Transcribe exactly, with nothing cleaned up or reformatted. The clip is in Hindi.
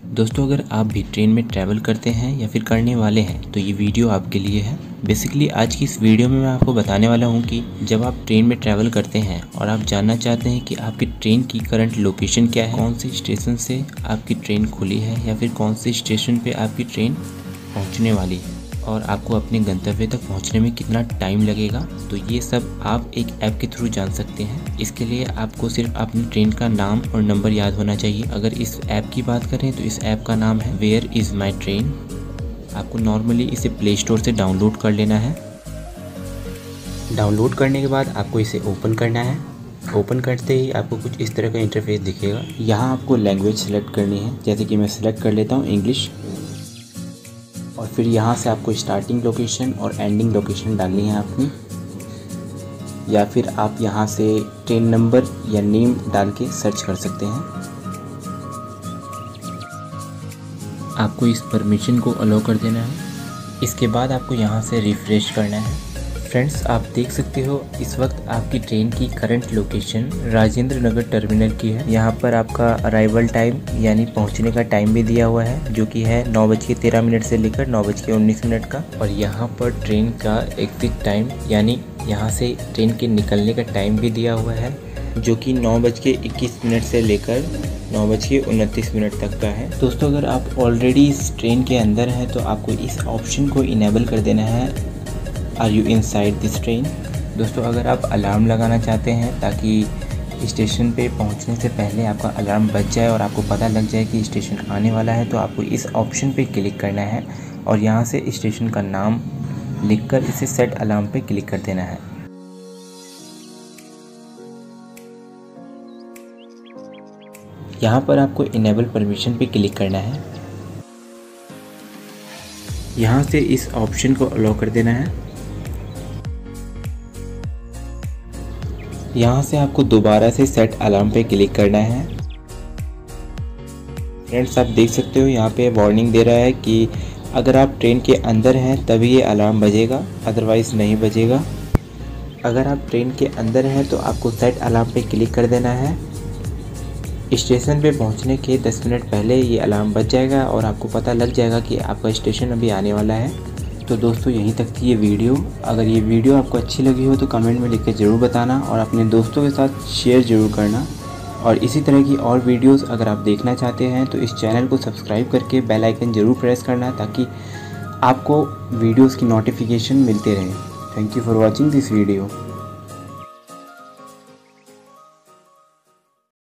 दोस्तों अगर आप भी ट्रेन में ट्रैवल करते हैं या फिर करने वाले हैं तो ये वीडियो आपके लिए है। बेसिकली आज की इस वीडियो में मैं आपको बताने वाला हूँ कि जब आप ट्रेन में ट्रैवल करते हैं और आप जानना चाहते हैं कि आपकी ट्रेन की करंट लोकेशन क्या है, कौन से स्टेशन से आपकी ट्रेन खुली है या फिर कौन से स्टेशन पे आपकी ट्रेन पहुँचने वाली है और आपको अपने गंतव्य तक पहुंचने में कितना टाइम लगेगा, तो ये सब आप एक ऐप के थ्रू जान सकते हैं। इसके लिए आपको सिर्फ अपनी ट्रेन का नाम और नंबर याद होना चाहिए। अगर इस ऐप की बात करें तो इस ऐप का नाम है वेयर इज़ माई ट्रेन। आपको नॉर्मली इसे प्ले स्टोर से डाउनलोड कर लेना है। डाउनलोड करने के बाद आपको इसे ओपन करना है। ओपन करते ही आपको कुछ इस तरह का इंटरफेस दिखेगा। यहाँ आपको लैंग्वेज सेलेक्ट करनी है, जैसे कि मैं सिलेक्ट कर लेता हूँ इंग्लिश। और फिर यहाँ से आपको स्टार्टिंग लोकेशन और एंडिंग लोकेशन डालनी है अपनी, या फिर आप यहाँ से ट्रेन नंबर या नेम डाल के सर्च कर सकते हैं। आपको इस परमिशन को अलाउ कर देना है। इसके बाद आपको यहाँ से रिफ्रेश करना है। फ्रेंड्स आप देख सकते हो इस वक्त आपकी ट्रेन की current location Rajendra Nagar terminal की है। यहाँ पर आपका अराइवल टाइम यानी पहुँचने का टाइम भी दिया हुआ है, जो कि है नौ बज के तेरह मिनट से लेकर नौ बज के उन्नीस मिनट का। और यहाँ पर ट्रेन का एग्जिट टाइम यानी यहाँ से ट्रेन के निकलने का टाइम भी दिया हुआ है, जो कि नौ बज के इक्कीस मिनट से लेकर नौ बज के उनतीस मिनट तक का है। दोस्तों अगर आप ऑलरेडी इस ट्रेन के अंदर हैं तो आपको इस ऑप्शन को इनेबल कर देना है, are you inside this train. दोस्तों अगर आप अलार्म लगाना चाहते हैं ताकि स्टेशन पे पहुंचने से पहले आपका अलार्म बज जाए और आपको पता लग जाए कि स्टेशन आने वाला है, तो आपको इस ऑप्शन पे क्लिक करना है और यहाँ से स्टेशन का नाम लिखकर इसे सेट अलार्म पे क्लिक कर देना है। यहाँ पर आपको इनेबल परमिशन पे क्लिक करना है। यहाँ से इस ऑप्शन को अलाउ कर देना है। यहाँ से आपको दोबारा से सेट अलार्म पे क्लिक करना है। फ्रेंड्स आप देख सकते हो यहाँ पे वार्निंग दे रहा है कि अगर आप ट्रेन के अंदर हैं तभी ये अलार्म बजेगा, अदरवाइज़ नहीं बजेगा। अगर आप ट्रेन के अंदर हैं तो आपको सेट अलार्म पे क्लिक कर देना है। स्टेशन पे पहुँचने के दस मिनट पहले ये अलार्म बज जाएगा और आपको पता लग जाएगा कि आपका स्टेशन अभी आने वाला है। तो दोस्तों यहीं तक थी ये वीडियो। अगर ये वीडियो आपको अच्छी लगी हो तो कमेंट में लिख के ज़रूर बताना और अपने दोस्तों के साथ शेयर ज़रूर करना। और इसी तरह की और वीडियोस अगर आप देखना चाहते हैं तो इस चैनल को सब्सक्राइब करके बेल आइकन ज़रूर प्रेस करना, ताकि आपको वीडियोस की नोटिफिकेशन मिलते रहे। Thank you for watching this video.